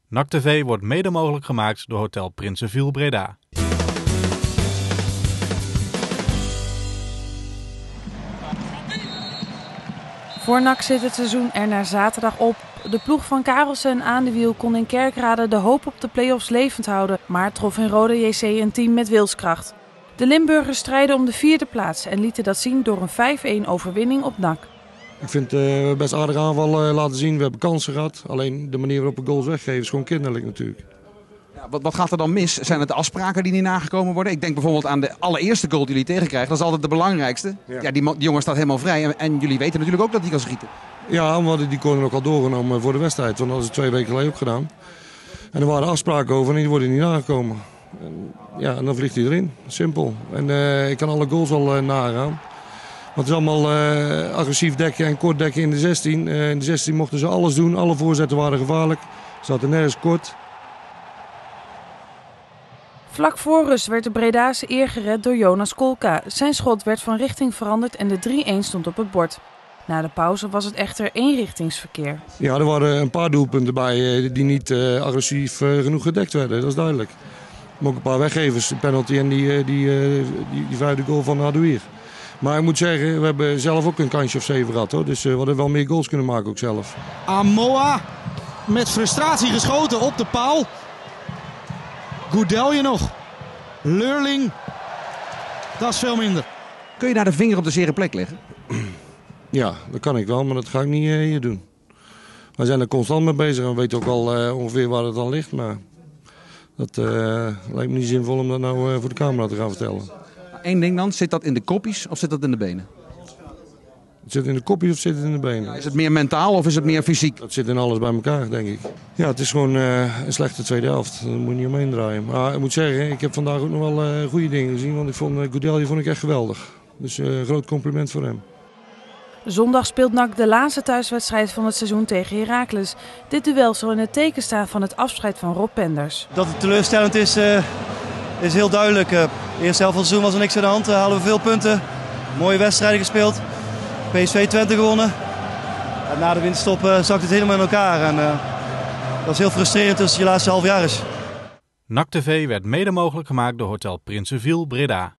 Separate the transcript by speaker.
Speaker 1: NAC TV wordt mede mogelijk gemaakt door Hotel Prinsenviel Breda.
Speaker 2: Voor NAC zit het seizoen er naar zaterdag op. De ploeg van Karelsen en Aan de Wiel kon in Kerkrade de hoop op de play-offs levend houden, maar trof in Rode JC een team met wilskracht. De Limburgers strijden om de 4e plaats en lieten dat zien door een 5-1 overwinning op NAC.
Speaker 3: Ik vind het best aardig aanval laten zien. We hebben kansen gehad. Alleen de manier waarop we goals weggeven is gewoon kinderlijk natuurlijk.
Speaker 4: Ja, wat gaat er dan mis? Zijn het de afspraken die niet nagekomen worden? Ik denk bijvoorbeeld aan de allereerste goal die jullie tegenkrijgen. Dat is altijd de belangrijkste. Ja, die jongen staat helemaal vrij. En jullie weten natuurlijk ook dat hij kan schieten.
Speaker 3: Ja, we hadden die corner ook al doorgenomen voor de wedstrijd. Want dat is 2 weken geleden ook gedaan. En er waren afspraken over en die worden niet nagekomen. En dan vliegt hij erin. Simpel. En ik kan alle goals al nagaan. Want het is allemaal agressief dekken en kort dekken in de 16. In de 16 mochten ze alles doen. Alle voorzetten waren gevaarlijk. Ze zaten nergens kort.
Speaker 2: Vlak voor rust werd de Bredaanse eer gered door Jonas Kolka. Zijn schot werd van richting veranderd en de 3-1 stond op het bord. Na de pauze was het echter eenrichtingsverkeer.
Speaker 3: Ja, er waren een paar doelpunten bij die niet agressief genoeg gedekt werden. Dat is duidelijk. Maar ook een paar weggevers. De penalty en die 5e goal van Hadouier. Maar ik moet zeggen, we hebben zelf ook een kansje of 7 gehad, hoor. Dus we hadden wel meer goals kunnen maken ook zelf.
Speaker 5: Amoa met frustratie geschoten op de paal. Goudelje nog. Leurling. Dat is veel minder.
Speaker 4: Kun je daar de vinger op de zere plek leggen?
Speaker 3: Ja, dat kan ik wel, maar dat ga ik niet hier doen. Wij zijn er constant mee bezig en we weten ook al ongeveer waar het dan ligt. Maar dat lijkt me niet zinvol om dat nou voor de camera te gaan vertellen.
Speaker 4: Eén ding dan, zit dat in de koppies of zit dat in de benen?
Speaker 3: Zit het in de kopjes of zit het in de benen?
Speaker 4: Is het meer mentaal of is het meer fysiek?
Speaker 3: Dat zit in alles bij elkaar, denk ik. Ja, het is gewoon een slechte tweede helft. Daar moet je niet omheen draaien. Maar ik moet zeggen, ik heb vandaag ook nog wel goede dingen gezien. Want ik vond Goudelje echt geweldig. Dus groot compliment voor hem.
Speaker 2: Zondag speelt NAC de laatste thuiswedstrijd van het seizoen tegen Heracles. Dit duel zal in het teken staan van het afscheid van Rob Penders.
Speaker 6: Dat het teleurstellend is heel duidelijk. De eerste helft van het seizoen was er niks aan de hand. Halen we veel punten. Mooie wedstrijden gespeeld. PSV Twente gewonnen. En na de winterstop zakt het helemaal in elkaar. En dat is heel frustrerend als het je laatste half jaar is.
Speaker 1: NAC TV werd mede mogelijk gemaakt door Hotel Prinsenviel Breda.